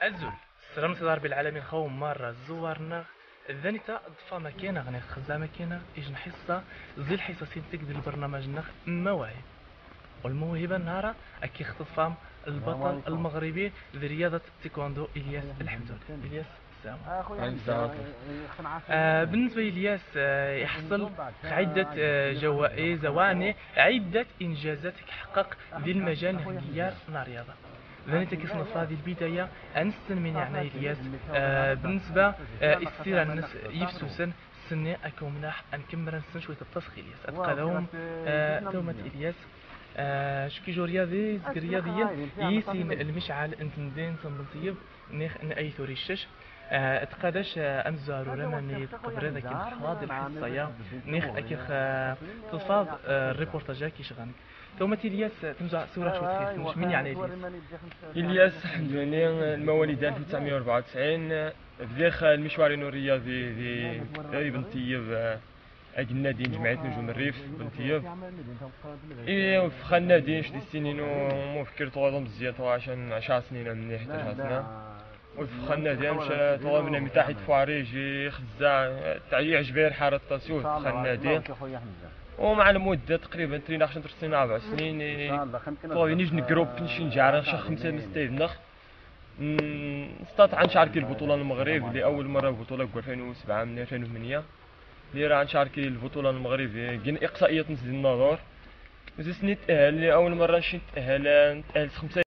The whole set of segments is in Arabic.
أزول سلام ربي العالمين خوم مرة زوارنا ذانيتا ضفا مكينة غني خزا مكينة إجن حصة زي الحصصين تقدر البرنامج نخ مواهب والموهبة نهارا أكي اختفام البطل المغربي لرياضة التايكوندو إلياس الحمدون. إلياس السلام. بالنسبة لإلياس يحصل عدة جوائز وعني عدة إنجازات حقق ذي المجال نهار الرياضة. لأن كيصنف هذه البداية أنسن من يعني إلياس بالنسبة يصير الناس يفسوسن سنة أكون مناح أنكمل نسن شوية التصخ إلياس أتقى لهم دومة إلياس شكي جو رياضي رياضيا يسين المشعل أنت ندين صنبلتيب نيخ أن أي ثوري الشش اتقادش امزارو لنا ني قبر ذاك الحواض الحصيه نيخ اكيخ تصفاد الريبورتاج كيشغانك ثم إلياس تمزع صورة شوية خير مش من يعني إلياس الحمد لله المواليد 1994 بداخ المشوار الرياضي في بنتيب أجل نادي جمعية نجوم الريف بنتيب إيه في النادي شدي السنين ومو فكر طوال مزيان عشان 10 سنين من 11 سنة وفي النادي مشى طوال من تحت فواريجي خزاع تعيع جبير حارة التاسيوت في النادي ومع المدة تقريبا 13 سنة 4 سنين طوال نيجي نجروب نمشي نجعر نشخ 5 مستيدنخ نستطيع نشارك البطولة المغرب اللي أول مرة بطولة 2007 من 2008 اللي راه نشارك البطولة المغرب كاين إقصائيات نزل النظر وزيد نتأهل أول مرة نمشي نتأهل 5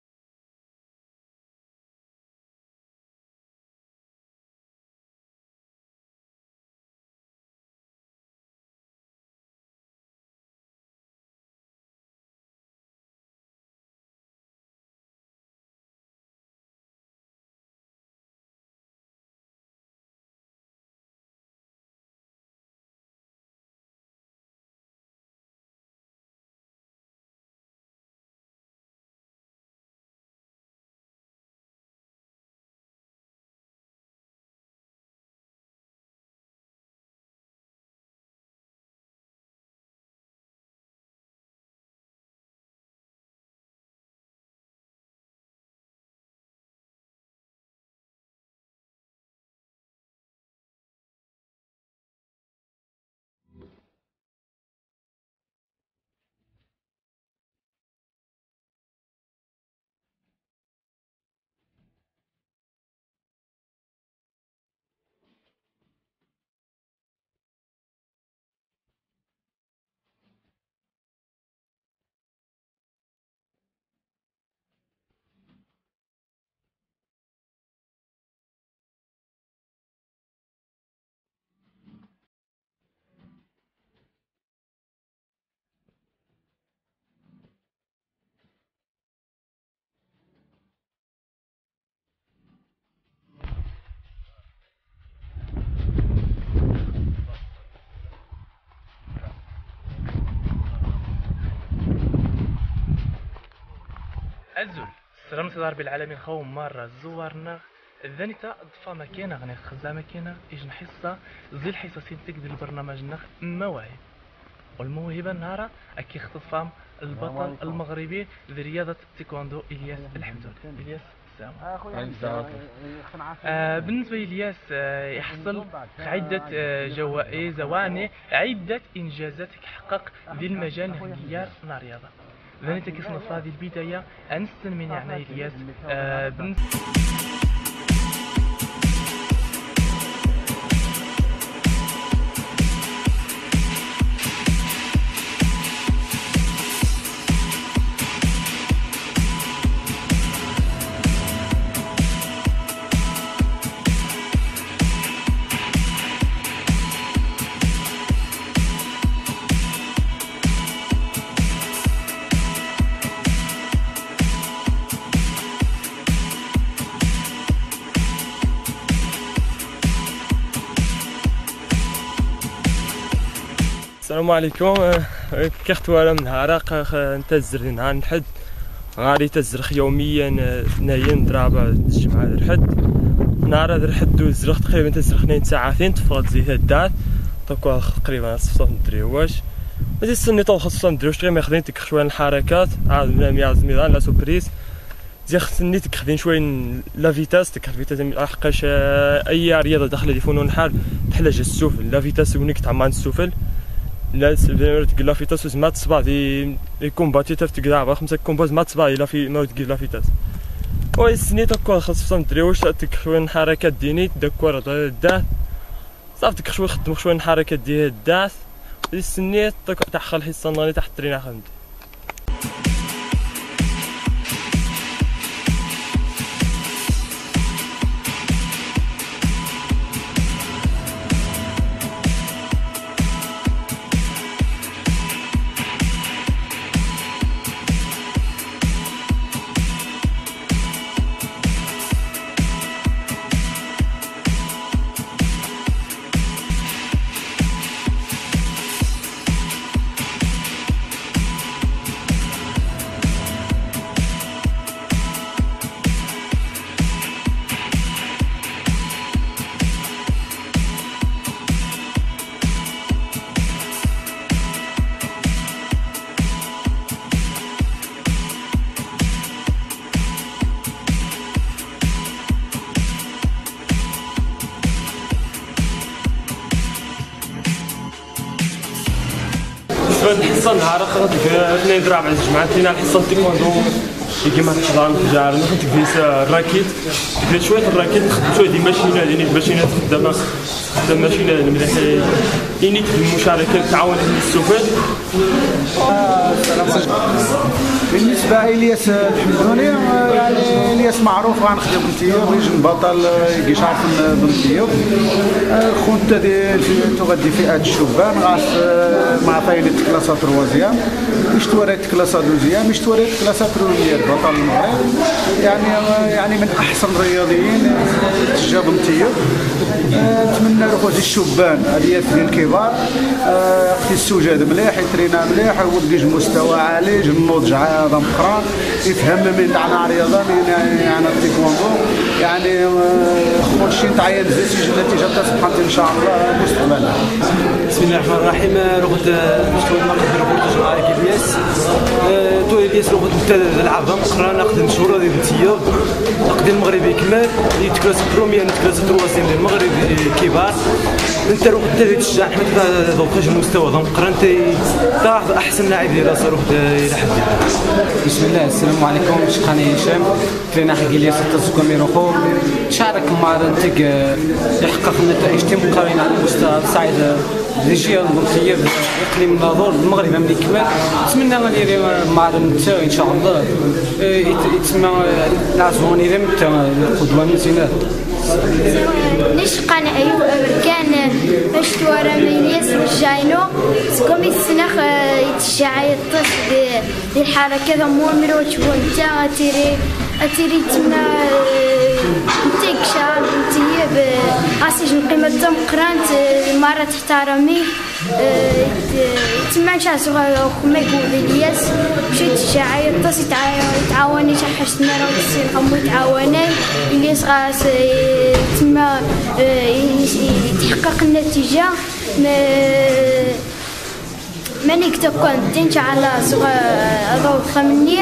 أزول سلام ربي العالمين خوم مرة زوارنا ذانيتا ضفا مكينة غني خزا مكينة إجن حصة زي الحصصين تقدر البرنامج نخ مواهب والموهبة نهارا أكي اختفام البطل المغربي لرياضة التايكوندو إلياس الحمدون. إلياس السلام. بالنسبة لإلياس يحصل عدة جوائز وعني عدة إنجازات حقق ذي المجال نهار الرياضة. لأن كيصنف هذه البداية أنسن من يعني إلياس السلام عليكم. كيختوالة من هراق نتزر نهار الحد غادي تزرخ يوميا ناين ضرابة الجمعة الحد نهار هذا الحد وزرخ تقريبا تزرخ 2 ساعتين تفرض زي هدات تقريبا صفصف ندريواش هذه السنة طول خصوصا نديروش غير ماخذين تكخشوان الحركات عاد من مياز ميدان لا سوبريز زي خصني تكخدين شويه لا فيتاس لحقاش اي رياضه داخله لي فنون الحرب تحتاج السفل لا فيتاس ونيك تعمل السفل لا تقول لا فيتاس ما تصبع دي كومباتي تقدر 5 كومبوز ما تصبع لا في ما تقول لا فيتاس وي سنيت اكو خاصة دريوش تكشوي الحركات ديني داكور الداث صافي تكشوي خدمو شويه الحركات ديال الداث السنيت تاع الحصه ناني تحت الترينه خدمت الحصه نهار اخر اثنين درا مع الجماعه فينا الحصه التايكوندو كيما الحضان الحجار انا كنت كيس الراكيت كنت شويه الراكيت خدمت شويه دي ماشينه يعني الماشينات خدامه ماشينه مليحه اني المشاركه تعاون السفن. السلام عليكم. بالنسبه لإلياس الحمدوني يعني إلياس معروف غنخدم بنتيوب رجل بطل كيشعر في بنتيوب كنت تغذي فئات الشبان غاس مع فايلة كلاسات روازيام مش توريت كلاسات دوزيام مش توريت كلاسات روليات بطل المغرب يعني من احسن الرياضيين تجا بنتيوب. نتمنى رخوز الشبان هذه ديال الكبار في السجاد مليح يترينا مليح يوضج مستوى عالي النضج عاده مقران يفهم من تاعنا رياضه يعني التايكوندو يعني خوشي نتاع بزاف يجي النتيجه تاع سبحانه ان شاء الله مستقبلا. بسم الله الرحمن الرحيم. رغد مستوى المغرب رغد معاك الياس تو الياس رغد العظم قرا ناخذ مشهوره ديال بنتيوب نقد المغربي كمال يتكلاس بروميير نتكلاس تروازيام ديال المغرب كبار انت رغد تشجع حنا ذوقاش المستوى قرا انت تاخذ احسن لاعب ديال راسه رغد الى حد. بسم الله السلام عليكم شكرا هشام فينا حق الياس تزكمي روحو شارك مع رنتك يحقق النتائج مقارنه على مستوى صعيد الجهه الوطنيه اقليم الناظور المغرب ملي كمال نتمنى غادي مع رنتا ان شاء الله يتم العزوان الى متى القدوه مزيانه. نشقان أيوب أمريكان باش تورا ميليس رجعينو سكوم السنخ يتشجع يطيح بالحركة ذمور مروج وانتا أتيري تما نتيكشا نتيب أسيج القيمة تم قرانت مرة تحترمي تما نشا صغار خما يقول إلياس مشي تشجع يطيح يتعاوني شحش نرى ونسين خمو يتعاوني إلياس غاس تما يتحقق النتيجة ما نكتب كونتنت على صغار ضوء خمنية.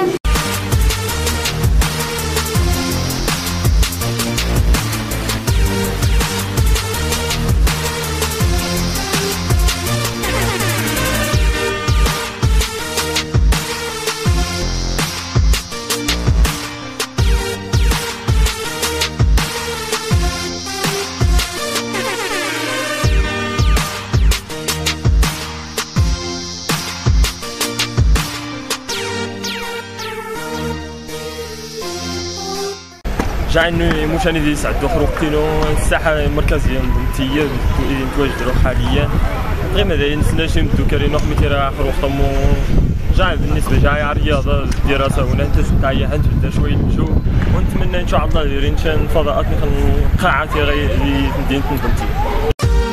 جعلني مشاني دي سعدو خروقتينو الساحه المركزيه بنتيوب نتواجدوا حاليا غير ماذا نسناش نبدو كارينو حميتي راه خروق طمو جاي بالنسبه جاي على الرياضه الدراسه هنا تستعي تبدا شويه الجو ونتمنى ان شاء الله رينشان فضاءات قاعات غير في مدينه بنتيوب.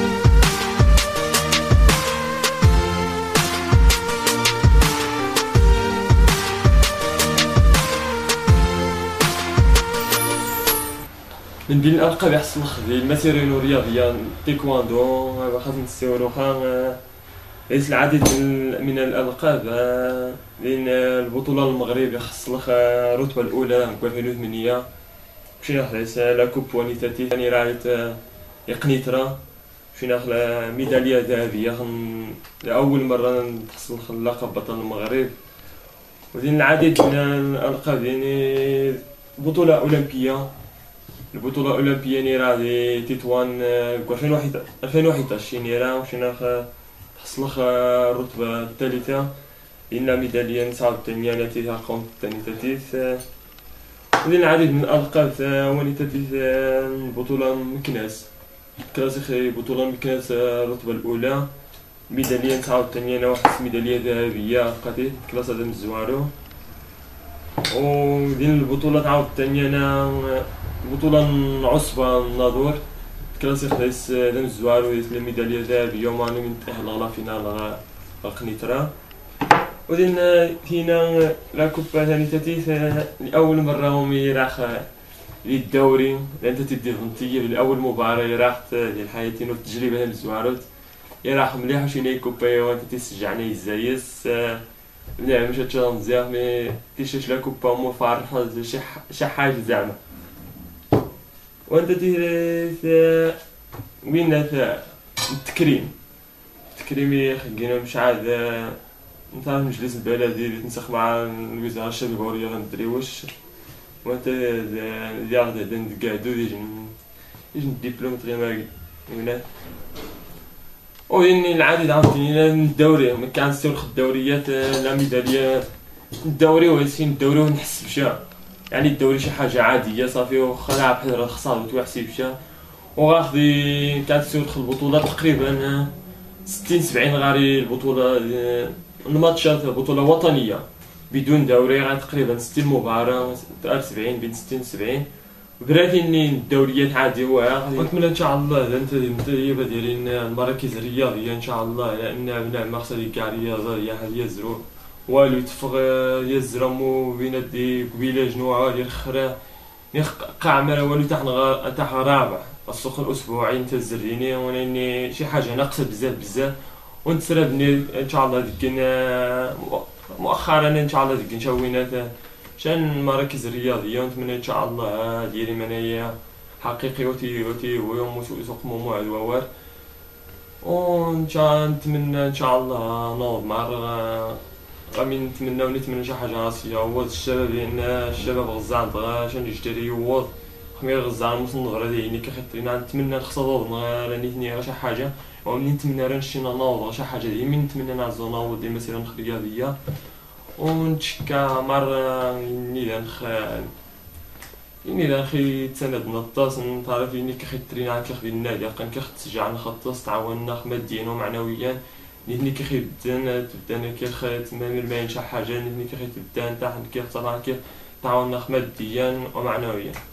من بين الالقاب يحصل خذي المسيرين الرياضيه تايكواندو خاصنا نسيو واخا ليس العديد من الالقاب لأن البطولة المغرب يخصلخ الرتبة الأولى 2008 مشينا خلاص لا كوب وانيتاتي ثاني رايت يقنيترا مشينا خلا ميدالية ذهبية لأول مرة تحصل لقب بطل المغرب. ودين العديد من الألقاب يعني بطولة أولمبية. البطولة الأولمبية يعني راه دي تطوان 2011 يعني راه مشينا تحصل الرتبة الثالثة لأن ميدالية 89 التي تقوم بالثانيتاتيث. ودين العديد من الألقاب ونيتاتيث البطولة مكناس كلاسيخي بطولة مكناس الرتبة الأولى ميدالية 89 وحس ميدالية ذهبية قتيل كلاس هذا مزوارو. ودين البطولة تعاود الثانية أنا بطولة عصبة الناظور كلاسيخ دايس هذا مزوارو دايس ميدالية ذهبية ومانو من تأهل غلا فينال غقنيترا. ودين هنا لا كوبا ثاني تاتيث لأول مرة هم راح للدوري لأن تدي فنتية لأول مباراة راحت ديال حياتي والتجربة مزوارت راح مليح وشي لي كوبا وانت تسجعني الزايس مليح مشات شغل مزيان مي تيشاش لا كوبا مو فارح شي حاجة زعما. وانت وين التكريم خلينا مش عاد نتاع المجلس البلدي اللي تنسق مع الوزارة الشباب والرياضة ندري واش وانت ديال ندقادو يجي الدبلوم تغير هنا. وين العديد عاوتاني الدوري ما كنسيو الدوريات لا ميداليات الدوري ويسين الدوري ونحس بشا يعني الدوري شي حاجة عادية صافي واخا لاعب حضر خسارة وتوحسي بشا وغاخدي كنسيو البطولة تقريبا 60-70 غاري البطولة الماتشات بطولة وطنية بدون دوري غير تقريبا 60 مباراة 70 بين 60 و 70 براتيني الدوريات عادي ونتمنى ان شاء الله انت المدربة ديالين المراكز الرياضية ان شاء الله لان ابناء المقصد كاع رياضة يزرو والو يتفق يزرمو بين دي قبيلة جنوعة ديال الخرا قاع ما والو تاع رابع السوق الاسبوعي تزريني وناني شي حاجة ناقصة بزاف ونتسربني ان شاء الله ديكنا مؤخرا ان شاء الله ديك نشوينات شان المراكز الرياضيه ونتمنى ان شاء الله ديالي منايا حقيقي وتي ويوم سوق موعد ووار وان شاء نتمنى ان شاء الله نوض مع غامي نتمنى شي حاجه راسيه هو الشباب لان الشباب غزال شان يشتري يوض خمير غزال مصنف غادي كيخطينا نتمنى نخصو راني ثني شي حاجه ومنين نتمنى رانشينا نوض شي حاجه ديال من نتمنى نعزو نوض دي مسيره رياضيه ونشكا مرة إني لأخي تسند نطاس نتعرف إني كخيت ترينات كخدي النادي كان كخت تشجع نخطص تعاوننا ماديا ومعنويا نتني كخي تبدأنا كخيت ما شي حاجة نتني كخي تبدأ تاع كيف طبعا كيف تعاوننا ماديا ومعنويا.